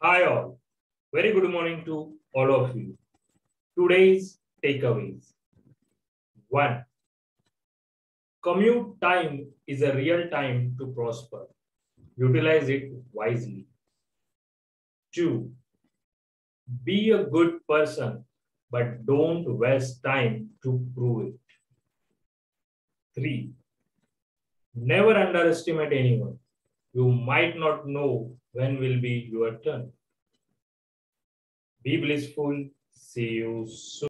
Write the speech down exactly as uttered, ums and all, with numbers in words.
Hi all. Very good morning to all of you. Today's takeaways. One. Commute time is a real time to prosper. Utilize it wisely. Two. Be a good person, but don't waste time to prove it. Three. Never underestimate anyone. You might not know when will be your turn. Be blissful. See you soon.